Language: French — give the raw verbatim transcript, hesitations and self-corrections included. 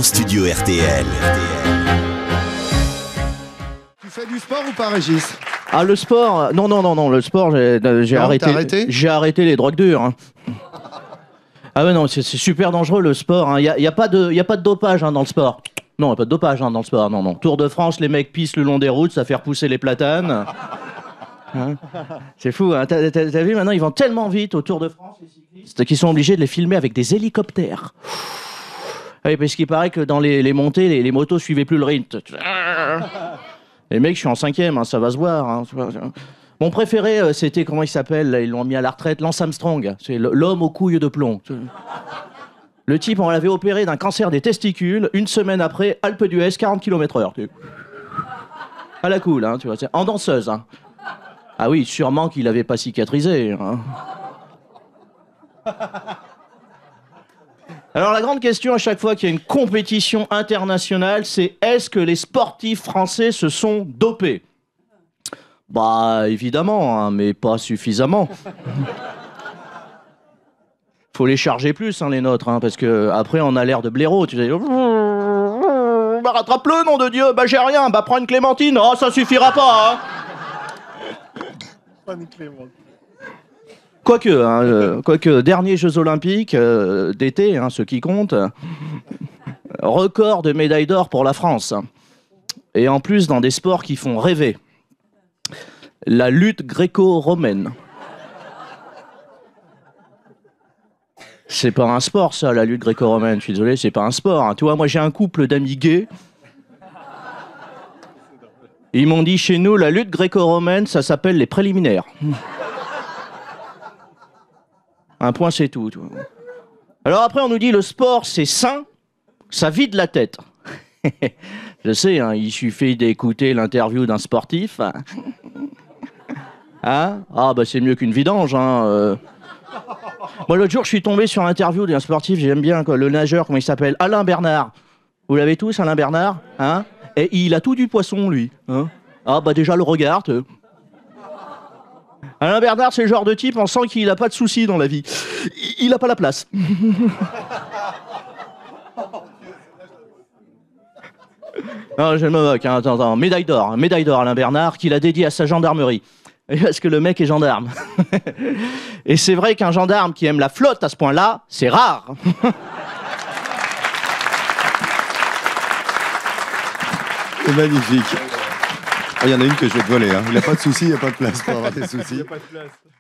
studio R T L. Tu fais du sport ou pas, Régis? Ah, le sport, non, non, non, non, le sport, j'ai, j'ai Non, arrêté, t'as arrêté j'ai arrêté les drogues dures. Hein. Ah ouais, non, c'est, c'est super dangereux le sport. Il hein. n'y a, y a, pas de, y a pas de dopage hein, dans le sport. Non, il n'y a pas de dopage hein, dans le sport, non, non. Tour de France, les mecs pissent le long des routes, ça fait repousser les platanes. Hein, c'est fou, hein. T'as, t'as, t'as vu, maintenant, ils vont tellement vite au Tour de France, les cyclistes, qu'ils sont obligés de les filmer avec des hélicoptères. Ah oui, parce qu'il paraît que dans les, les montées, les, les motos suivaient plus le rythme. Les mecs, je suis en cinquième, hein, ça va se voir. Hein. Mon préféré, euh, c'était, comment il s'appelle là, ils l'ont mis à la retraite, Lance Armstrong. C'est l'homme aux couilles de plomb. Le type, on l'avait opéré d'un cancer des testicules. Une semaine après, Alpe d'Huez, quarante kilomètres heure. À la cool, hein, tu vois, en danseuse. Hein. Ah oui, sûrement qu'il n'avait pas cicatrisé. Hein. Alors la grande question à chaque fois qu'il y a une compétition internationale, c'est est-ce que les sportifs français se sont dopés? Bah évidemment, hein, mais pas suffisamment. Faut les charger plus, hein, les nôtres, hein, parce que après on a l'air de blaireaux. Tu sais, bah rattrape-le, nom de Dieu. Bah j'ai rien. Bah prends une clémentine. Oh ça suffira pas. Hein. Pas une clémentine. Quoique, hein, euh, quoique, derniers Jeux Olympiques euh, d'été, hein, ceux qui comptent, record de médailles d'or pour la France. Et en plus, dans des sports qui font rêver. La lutte gréco-romaine. C'est pas un sport, ça, la lutte gréco-romaine. Je suis désolé, c'est pas un sport. Hein. Tu vois, moi, j'ai un couple d'amis gays. Ils m'ont dit, chez nous, la lutte gréco-romaine, ça s'appelle les préliminaires. Un point, c'est tout, tout. Alors après, on nous dit le sport, c'est sain, ça vide la tête. Je sais, hein, il suffit d'écouter l'interview d'un sportif. Hein ah, bah c'est mieux qu'une vidange. Hein, euh. Moi, l'autre jour, je suis tombé sur l'interview d'un sportif, j'aime bien, quoi, le nageur, comment il s'appelle? Alain Bernard. Vous l'avez tous, Alain Bernard, hein? Et il a tout du poisson, lui. Hein, ah, bah déjà, le regard. Te... Alain Bernard, c'est le genre de type, on sent qu'il n'a pas de soucis dans la vie. Il n'a pas la place. Non, je me moque. Hein. Attends, attends. Médaille d'or. Hein. Médaille d'or, Alain Bernard, qu'il a dédié à sa gendarmerie. Parce que le mec est gendarme. Et c'est vrai qu'un gendarme qui aime la flotte à ce point-là, c'est rare. C'est magnifique. Il y en a une que je vais te voler. Hein. Il n'a pas de soucis, il n'y a pas de place pour avoir des soucis. Il n'y a pas de place.